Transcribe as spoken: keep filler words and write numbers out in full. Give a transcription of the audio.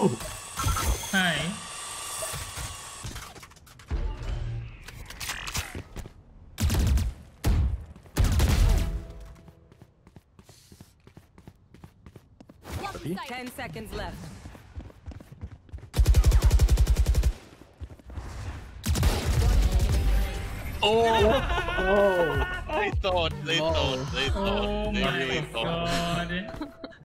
Hi. Ten seconds left. Oh! Oh! They thought, they No. thought, they thought, Oh they my really thought. god.